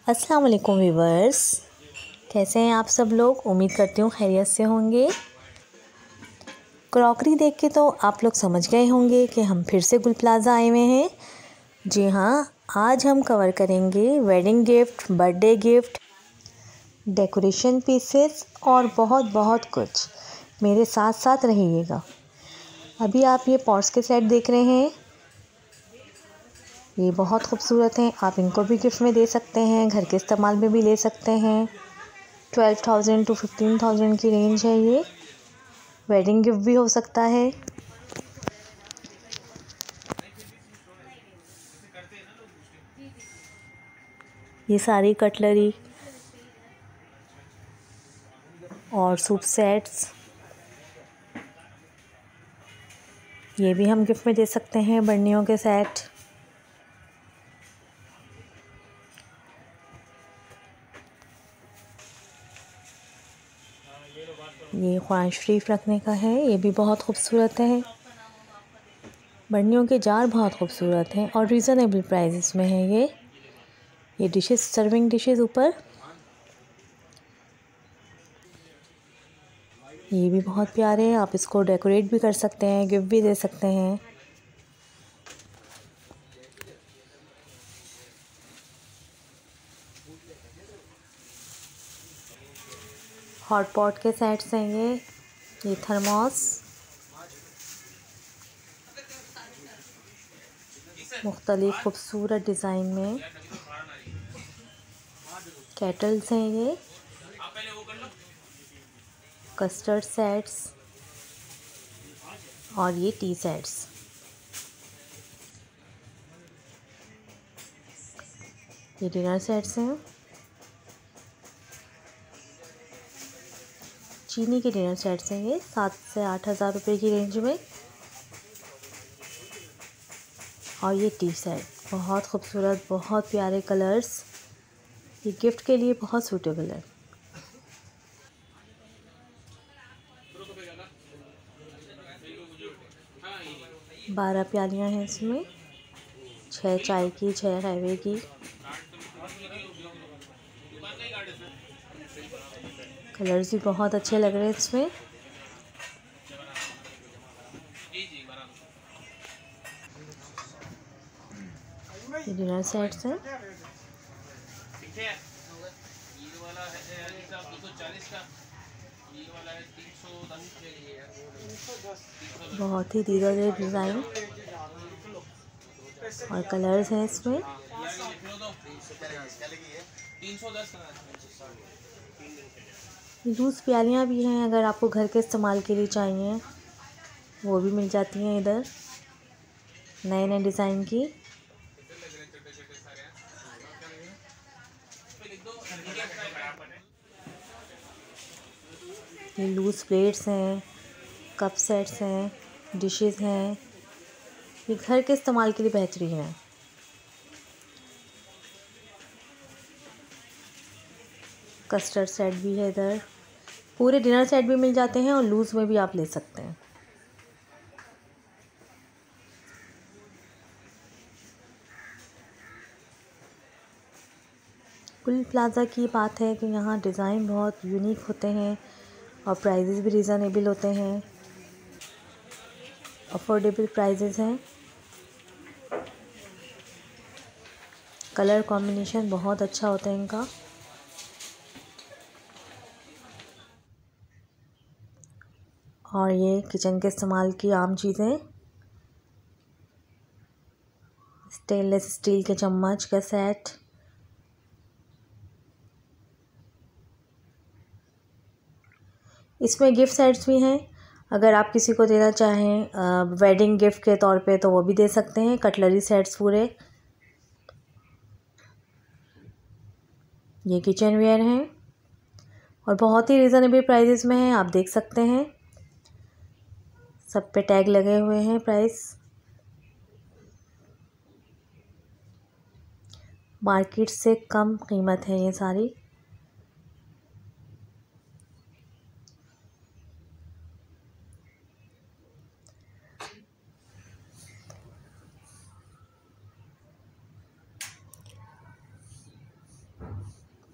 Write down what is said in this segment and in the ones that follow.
अस्सलाम वालेकुम व्यूवर्स, कैसे हैं आप सब लोग। उम्मीद करती हूँ खैरियत से होंगे। क्रॉकरी देख के तो आप लोग समझ गए होंगे कि हम फिर से गुल प्लाज़ा आए हुए हैं। जी हाँ, आज हम कवर करेंगे wedding gift, birthday gift, decoration pieces और बहुत बहुत कुछ। मेरे साथ साथ रहिएगा। अभी आप ये पॉट्स के सेट देख रहे हैं, ये बहुत खूबसूरत हैं। आप इनको भी गिफ्ट में दे सकते हैं, घर के इस्तेमाल में भी ले सकते हैं। 12,000 to 15,000 की रेंज है। ये वेडिंग गिफ्ट भी हो सकता है। ये सारी कटलरी और सूप सेट्स, ये भी हम गिफ्ट में दे सकते हैं। बर्नियों के सेट, ये कुरान शरीफ रखने का है, ये भी बहुत खूबसूरत है। बर्नियों के जार बहुत खूबसूरत हैं और रीज़नेबल प्राइसेस में है। ये डिशेस, सर्विंग डिशेस ऊपर, ये भी बहुत प्यारे हैं। आप इसको डेकोरेट भी कर सकते हैं, गिफ्ट भी दे सकते हैं। हॉट पॉट के सेट्स हैं ये थर्मोस, मुख्तलिफ खूबसूरत डिज़ाइन में। केटल्स हैं ये, कस्टर्ड सेट्स और ये टी सेट्स। ये डिनर सेट्स हैं, चीनी के डिनर सेट्स हैं। ये 7 से 8 हज़ार रुपये की रेंज में। और ये टी सेट बहुत खूबसूरत, बहुत प्यारे कलर्स, ये गिफ्ट के लिए बहुत सूटेबल है। बारह प्यालियाँ हैं इसमें, 6 चाय की, 6 कहवे की। कलर्स भी बहुत अच्छे लग रहे हैं इसमें। ये डिनर सेट्स हैं, बहुत ही दीदार डिज़ाइन और कलर्स हैं इसमें। लूज़ प्यालियाँ भी हैं, अगर आपको घर के इस्तेमाल के लिए चाहिए वो भी मिल जाती हैं इधर, नए नए डिज़ाइन की। ये लूज़ प्लेट्स हैं, कप सेट्स हैं, डिशेस हैं, ये घर के इस्तेमाल के लिए बेहतरीन है। कस्टर्ड सेट भी है इधर, पूरे डिनर सेट भी मिल जाते हैं और लूज़ में भी आप ले सकते हैं। गुल प्लाज़ा की बात है कि यहाँ डिज़ाइन बहुत यूनिक होते हैं और प्राइजेज़ भी रीज़नेबल होते हैं, अफोर्डेबल प्राइजेज़ हैं। कलर कॉम्बिनेशन बहुत अच्छा होता है इनका। और ये किचन के इस्तेमाल की आम चीज़ें, स्टेनलेस स्टील के चम्मच का सेट, इसमें गिफ्ट सेट्स भी हैं। अगर आप किसी को देना चाहें वेडिंग गिफ्ट के तौर पे तो वो भी दे सकते हैं। कटलरी सेट्स पूरे, ये किचन वेयर हैं और बहुत ही रीज़नेबल प्राइसेस में हैं। आप देख सकते हैं, सब पे टैग लगे हुए हैं प्राइस। मार्केट से कम कीमत है ये सारी।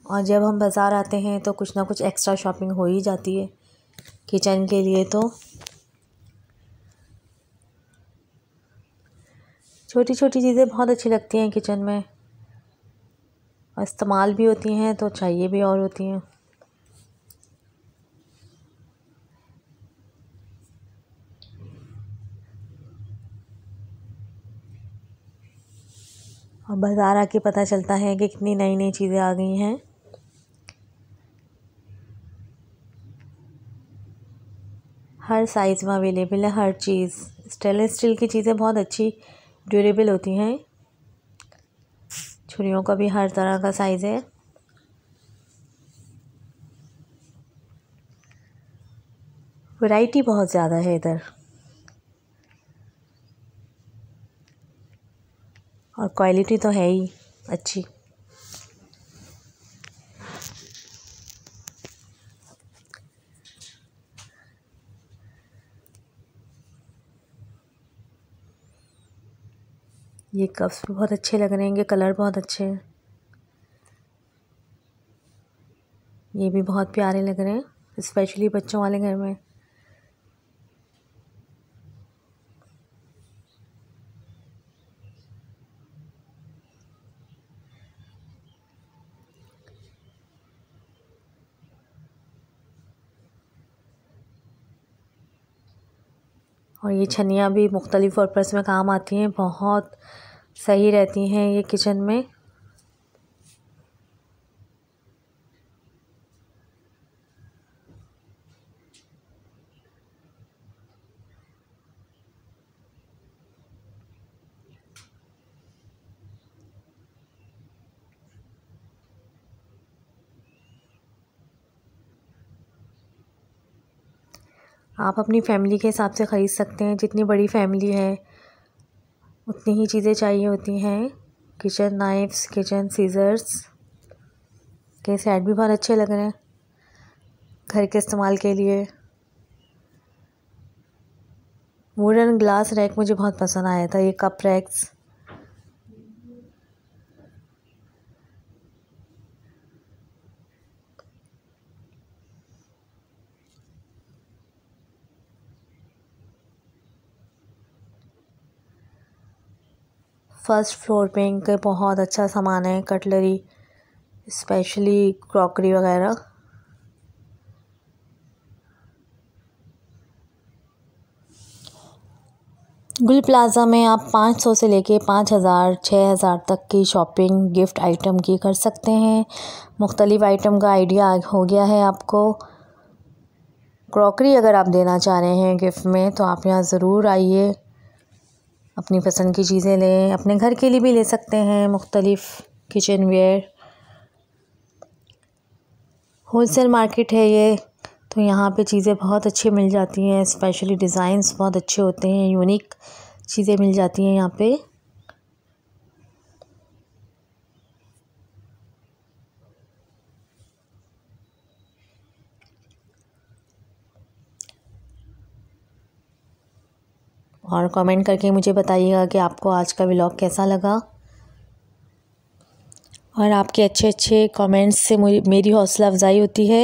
और जब हम बाज़ार आते हैं तो कुछ ना कुछ एक्स्ट्रा शॉपिंग हो ही जाती है किचन के लिए। तो छोटी छोटी चीज़ें बहुत अच्छी लगती हैं किचन में और इस्तेमाल भी होती हैं तो चाहिए भी और होती हैं। और बाज़ार आके पता चलता है कि कितनी नई नई चीज़ें आ गई हैं। हर साइज़ में अवेलेबल है हर चीज़। स्टेनलेस स्टील की चीज़ें बहुत अच्छी ड्यूरेबल होती हैं। छुरियों का भी हर तरह का साइज़ है। वैरायटी बहुत ज़्यादा है इधर और क्वालिटी तो है ही अच्छी। ये कप्स भी बहुत अच्छे लग रहे हैं, कलर बहुत अच्छे हैं। ये भी बहुत प्यारे लग रहे हैं स्पेशली बच्चों वाले घर में। और ये छन्नियाँ भी मुख्तलिफ़ पर्पस में काम आती हैं, बहुत सही रहती हैं ये किचन में। आप अपनी फैमिली के हिसाब से ख़रीद सकते हैं। जितनी बड़ी फैमिली है उतनी ही चीज़ें चाहिए होती हैं। किचन नाइफ्स, किचन सीज़र्स के सेट भी बहुत अच्छे लग रहे हैं घर के इस्तेमाल के लिए। वुडन ग्लास रैक मुझे बहुत पसंद आया था, ये कप रैक्स। फर्स्ट फ्लोर पे इनके बहुत अच्छा सामान है, कटलरी स्पेशली क्रॉकरी वगैरह। गुल प्लाज़ा में आप 500 से लेके 5000 6000 तक की शॉपिंग गिफ्ट आइटम की कर सकते हैं। मुख्तलिफ़ आइटम का आइडिया हो गया है आपको। क्रॉकरी अगर आप देना चाह रहे हैं गिफ्ट में तो आप यहाँ ज़रूर आइए, अपनी पसंद की चीज़ें लें। अपने घर के लिए भी ले सकते हैं मुख्तलिफ़ किचन वेयर। होलसेल मार्केट है ये, तो यहाँ पे चीज़ें बहुत अच्छी मिल जाती हैं। स्पेशली डिज़ाइंस बहुत अच्छे होते हैं, यूनिक चीज़ें मिल जाती हैं यहाँ पे। और कमेंट करके मुझे बताइएगा कि आपको आज का व्लॉग कैसा लगा। और आपके अच्छे अच्छे कमेंट्स से मेरी हौसला अफजाई होती है।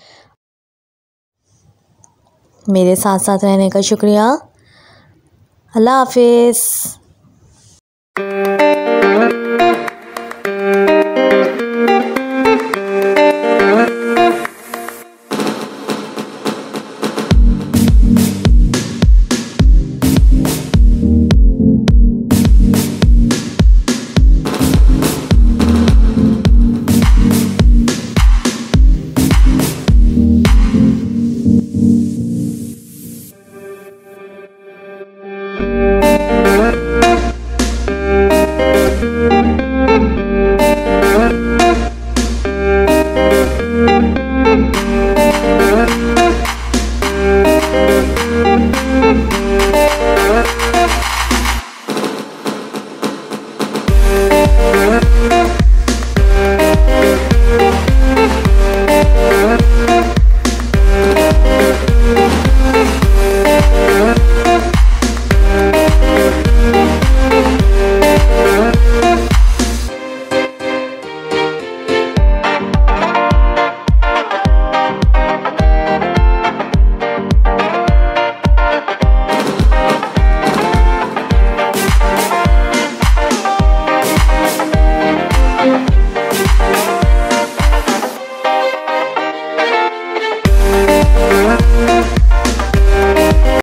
मेरे साथ साथ रहने का शुक्रिया। अल्लाह हाफिज़।